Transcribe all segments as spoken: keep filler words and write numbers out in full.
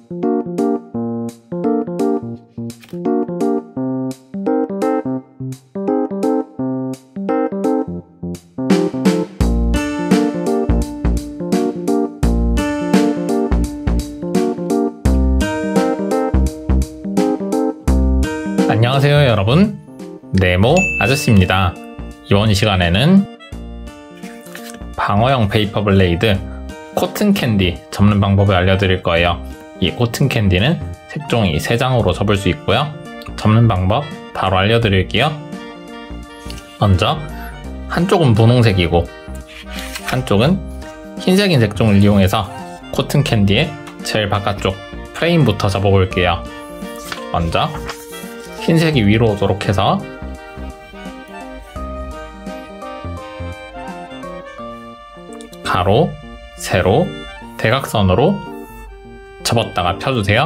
안녕하세요 여러분, 네모 아저씨입니다. 이번 시간에는 방어용 페이퍼 블레이드 코튼 캔디 접는 방법을 알려드릴 거예요. 이 코튼 캔디는 색종이 세 장으로 접을 수 있고요. 접는 방법 바로 알려드릴게요. 먼저 한쪽은 분홍색이고 한쪽은 흰색인 색종을 이용해서 코튼 캔디의 제일 바깥쪽 프레임부터 접어볼게요. 먼저 흰색이 위로 오도록 해서 가로, 세로, 대각선으로 접었다가 펴주세요.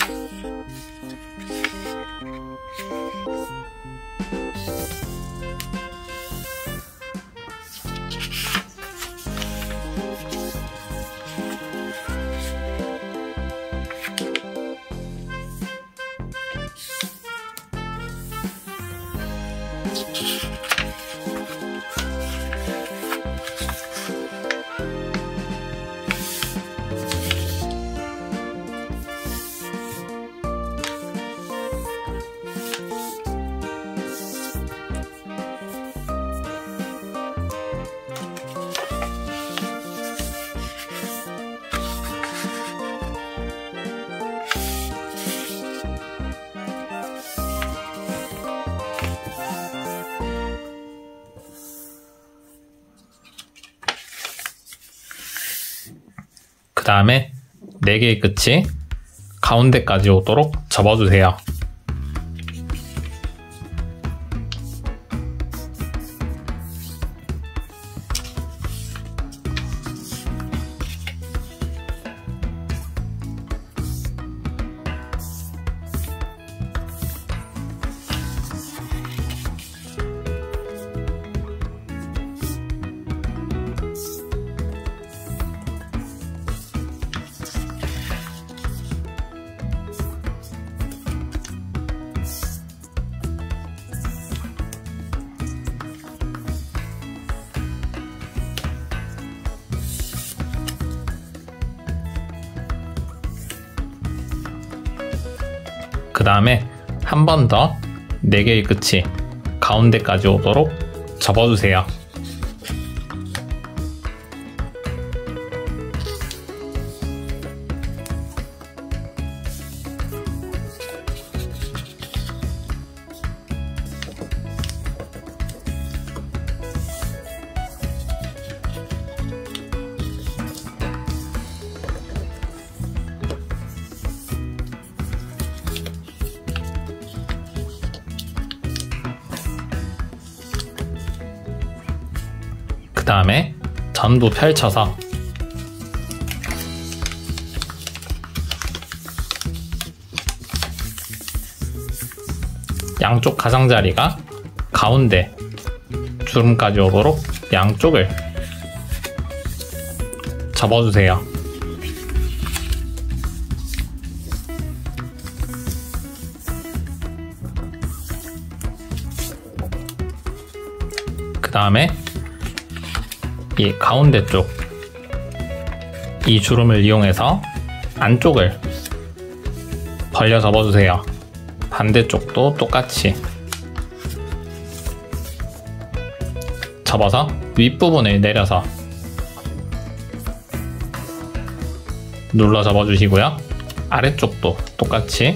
그 다음에 네 개의 끝이 가운데까지 오도록 접어주세요. 그 다음에 한 번 더 네 개의 끝이 가운데까지 오도록 접어주세요. 그 다음에 전부 펼쳐서 양쪽 가장자리가 가운데 주름까지 오도록 양쪽을 접어주세요. 그 다음에 이 가운데 쪽 이 주름을 이용해서 안쪽을 벌려 접어주세요. 반대쪽도 똑같이 접어서 윗부분을 내려서 눌러 접어주시고요. 아래쪽도 똑같이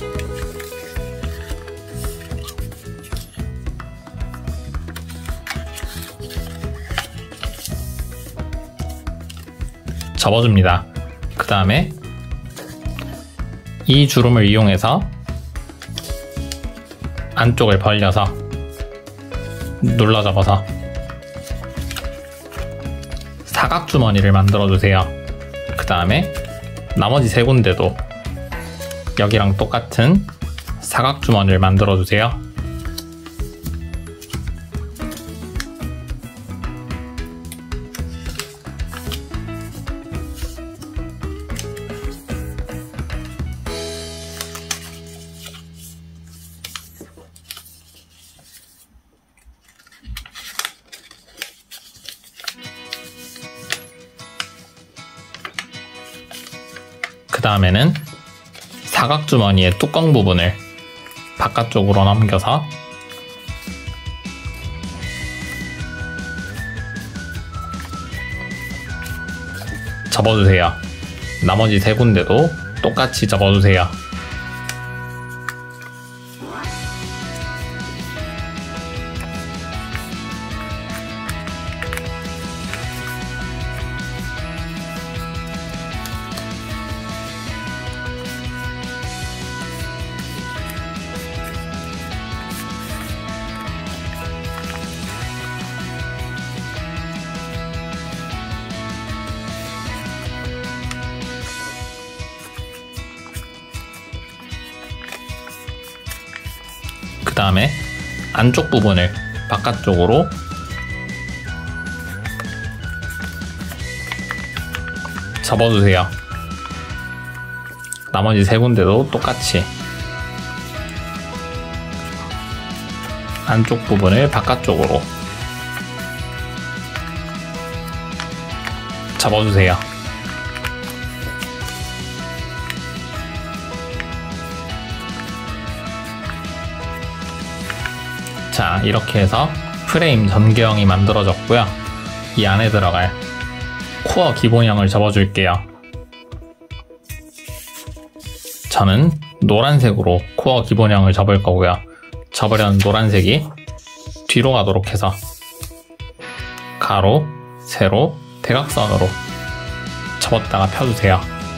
접어줍니다. 그 다음에 이 주름을 이용해서 안쪽을 벌려서 눌러 접어서 사각주머니를 만들어 주세요. 그 다음에 나머지 세 군데도 여기랑 똑같은 사각주머니를 만들어 주세요. 다음에는 사각주머니의 뚜껑 부분을 바깥쪽으로 넘겨서 접어주세요. 나머지 세 군데도 똑같이 접어주세요. 그 다음에 안쪽 부분을 바깥쪽으로 접어주세요. 나머지 세 군데도 똑같이 안쪽 부분을 바깥쪽으로 접어주세요. 자, 이렇게 해서 프레임 전개형이 만들어졌고요. 이 안에 들어갈 코어 기본형을 접어줄게요. 저는 노란색으로 코어 기본형을 접을 거고요. 접으려는 노란색이 뒤로 가도록 해서 가로, 세로, 대각선으로 접었다가 펴주세요.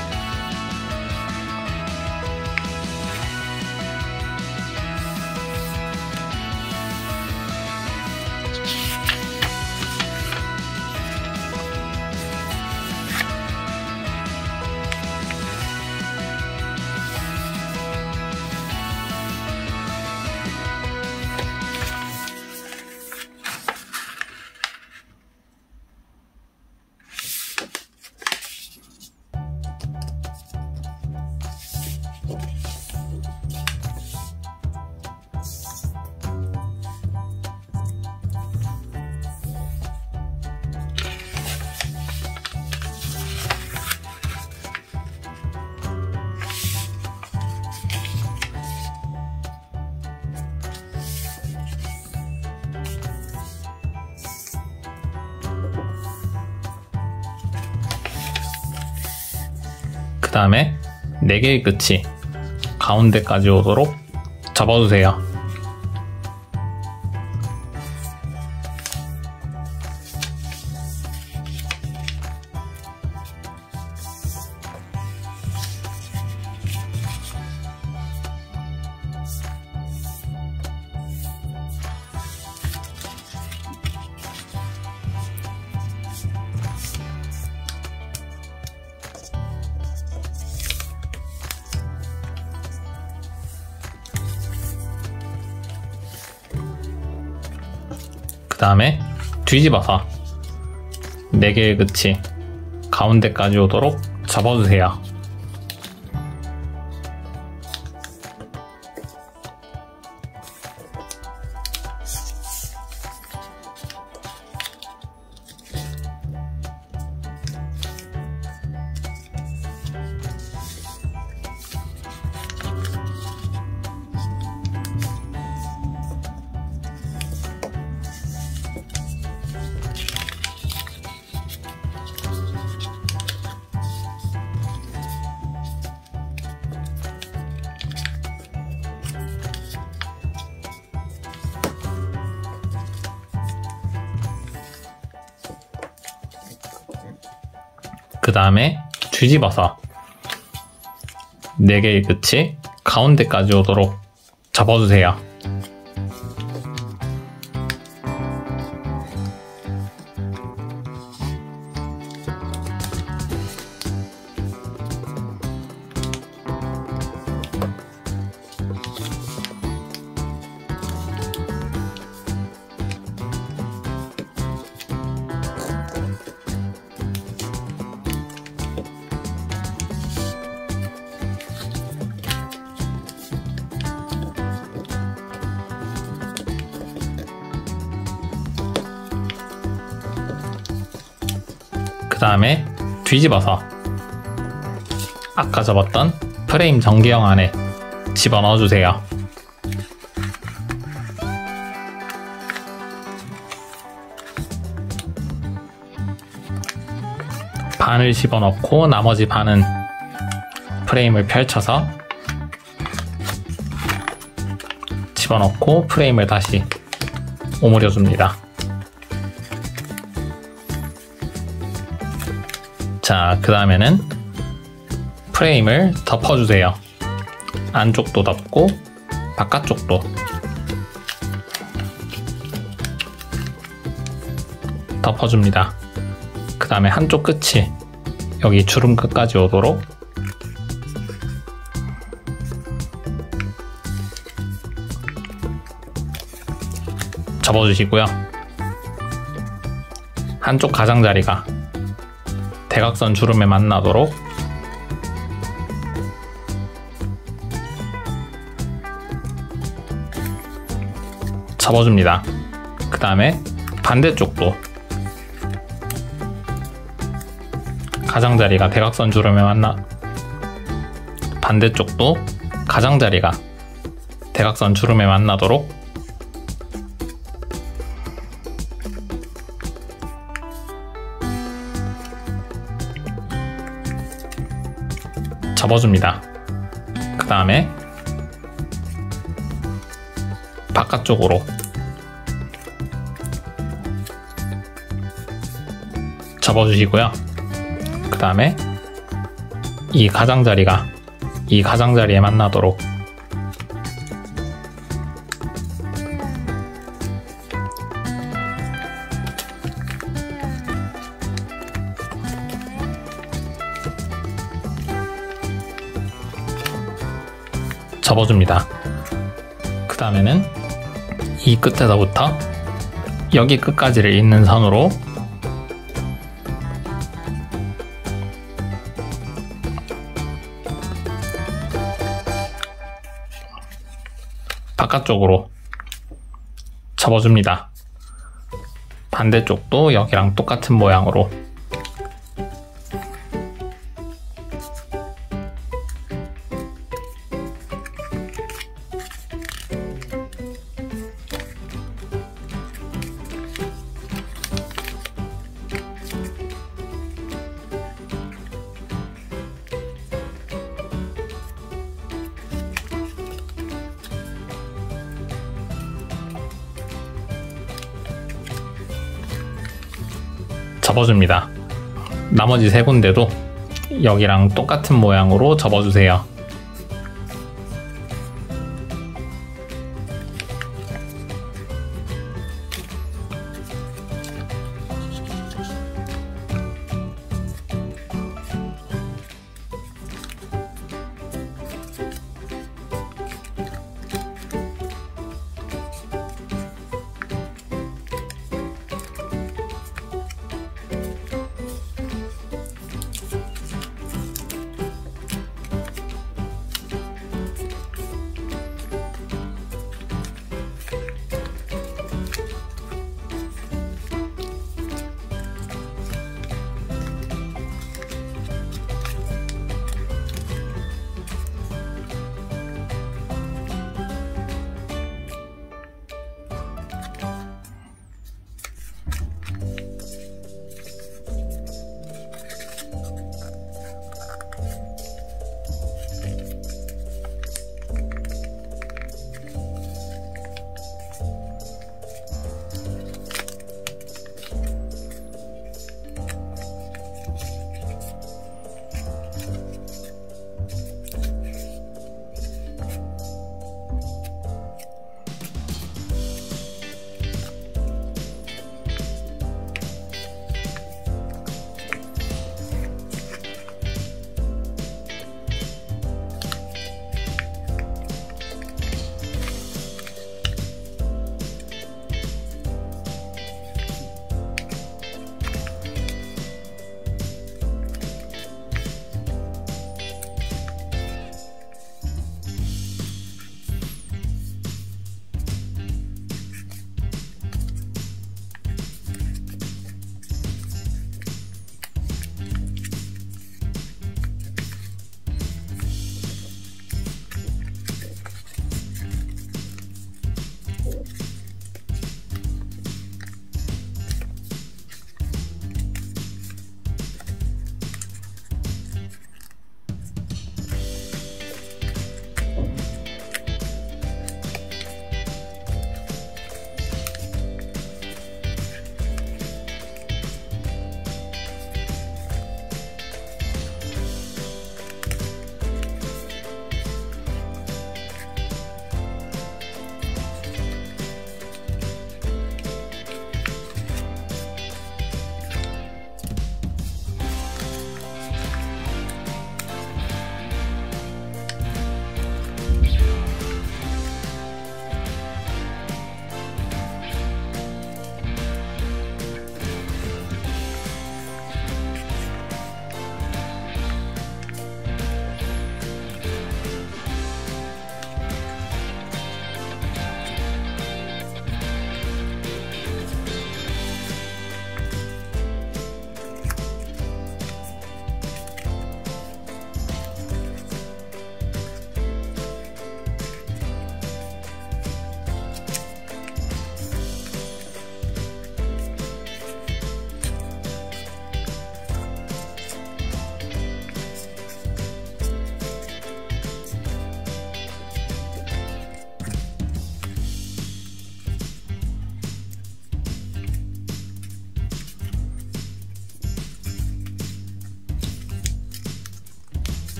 그 다음에 네 개의 끝이 가운데까지 오도록 접어주세요. 그 다음에 뒤집어서 네 개의 끝이 가운데까지 오도록 접어주세요. 그 다음에 뒤집어서 네 개의 끝이 가운데까지 오도록 접어주세요. 그 다음에 뒤집어서 아까 접었던 프레임 전개형 안에 집어넣어 주세요. 반을 집어넣고 나머지 반은 프레임을 펼쳐서 집어넣고 프레임을 다시 오므려 줍니다. 자, 그 다음에는 프레임을 덮어주세요. 안쪽도 덮고 바깥쪽도 덮어줍니다. 그 다음에 한쪽 끝이 여기 주름 끝까지 오도록 접어주시고요. 한쪽 가장자리가 대각선 주름에 만나도록 접어줍니다. 그 다음에 반대쪽도 가장자리가 대각선 주름에 만나 반대쪽도 가장자리가 대각선 주름에 만나도록 접어줍니다. 그 다음에 바깥쪽으로 접어주시고요. 그 다음에 이 가장자리가 이 가장자리에 만나도록 접어줍니다. 그 다음에는 이 끝에서부터 여기 끝까지를 잇는 선으로 바깥쪽으로 접어줍니다. 반대쪽도 여기랑 똑같은 모양으로 접어줍니다. 나머지 세 군데도 여기랑 똑같은 모양으로 접어주세요.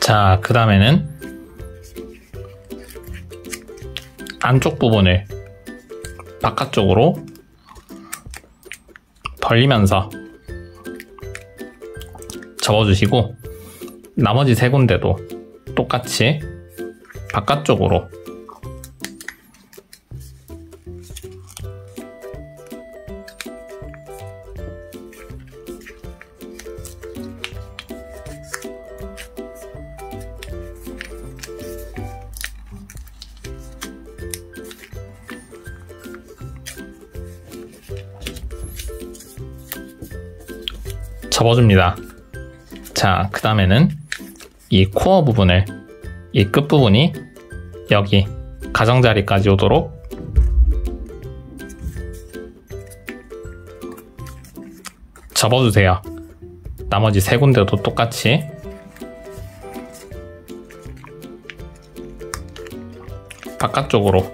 자, 그 다음에는 안쪽 부분을 바깥쪽으로 벌리면서 접어주시고, 나머지 세 군데도 똑같이 바깥쪽으로 접어줍니다. 자, 그 다음에는 이 코어 부분을, 이 끝부분이 여기 가장자리까지 오도록 접어주세요. 나머지 세 군데도 똑같이 바깥쪽으로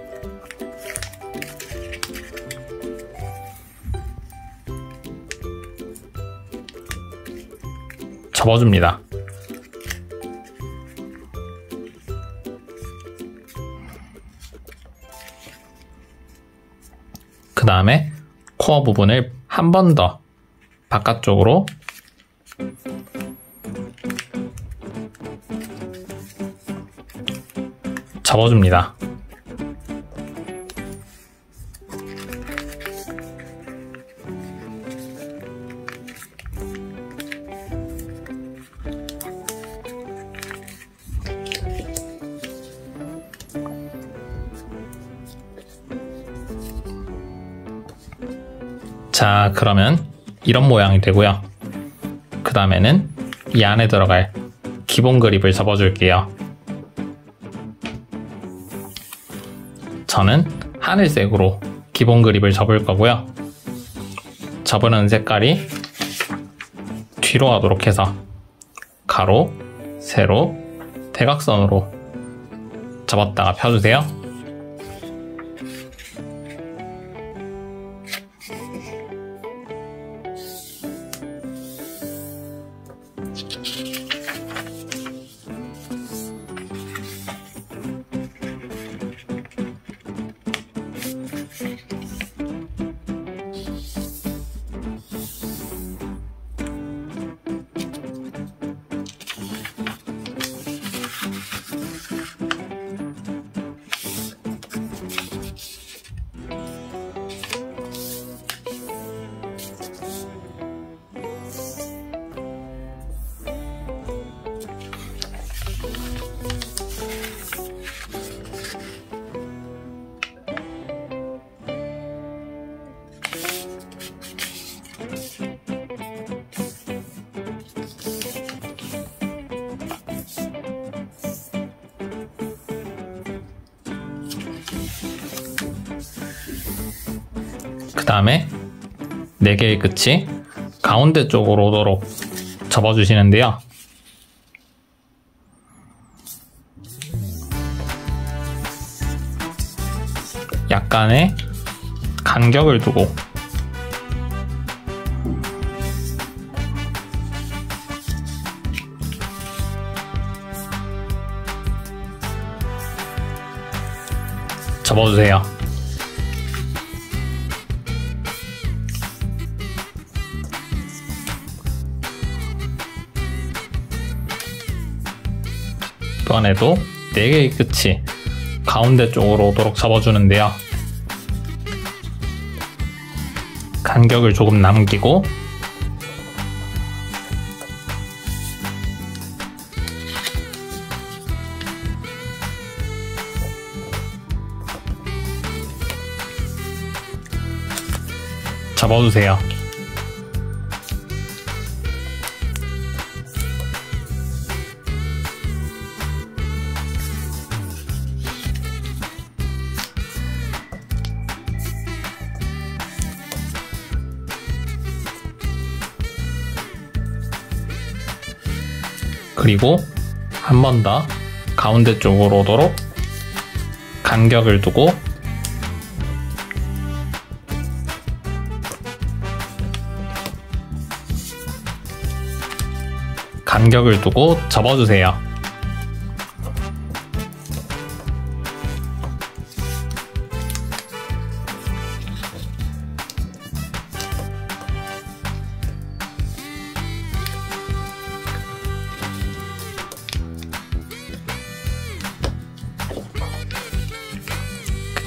접어줍니다. 그 다음에 코어 부분을 한 번 더 바깥쪽으로 접어줍니다. 자, 그러면 이런 모양이 되고요. 그 다음에는 이 안에 들어갈 기본 그립을 접어줄게요. 저는 하늘색으로 기본 그립을 접을 거고요. 접으는 색깔이 뒤로 가도록 해서 가로, 세로, 대각선으로 접었다가 펴주세요. 그 다음에 네 개의 끝이 가운데 쪽으로 오도록 접어주시는데요. 약간의 간격을 두고 접어주세요. 이번에도 네 개의 끝이 가운데 쪽으로 오도록 접어주는데요. 간격을 조금 남기고 접어주세요. 그리고 한 번 더 가운데 쪽으로 오도록 간격을 두고 간격을 두고 접어주세요.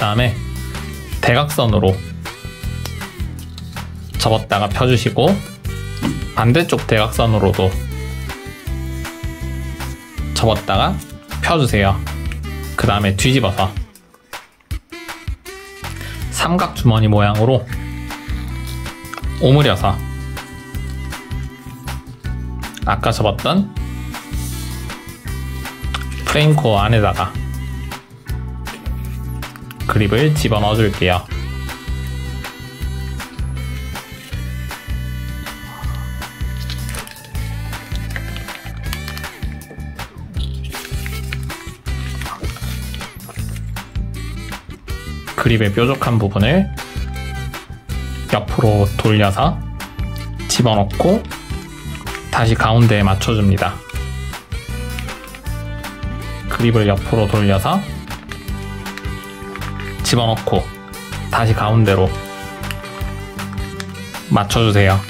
다음에 대각선으로 접었다가 펴주시고 반대쪽 대각선으로도 접었다가 펴주세요. 그 다음에 뒤집어서 삼각 주머니 모양으로 오므려서 아까 접었던 프레임 코어 안에다가 그립을 집어넣어 줄게요. 그립의 뾰족한 부분을 옆으로 돌려서 집어넣고 다시 가운데에 맞춰줍니다. 그립을 옆으로 돌려서 집어넣고 다시 가운데로 맞춰주세요.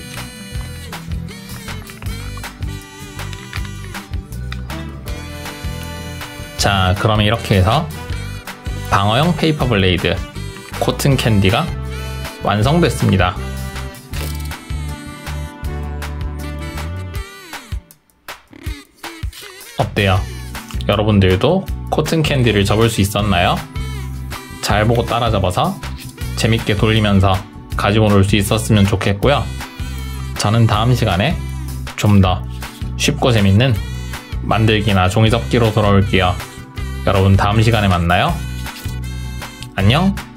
자, 그러면 이렇게 해서 방어용 페이퍼 블레이드 코튼 캔디가 완성됐습니다. 어때요? 여러분들도 코튼 캔디를 접을 수 있었나요? 잘 보고 따라 접어서 재밌게 돌리면서 가지고 놀 수 있었으면 좋겠고요. 저는 다음 시간에 좀 더 쉽고 재밌는 만들기나 종이 접기로 돌아올게요. 여러분 다음 시간에 만나요. 안녕.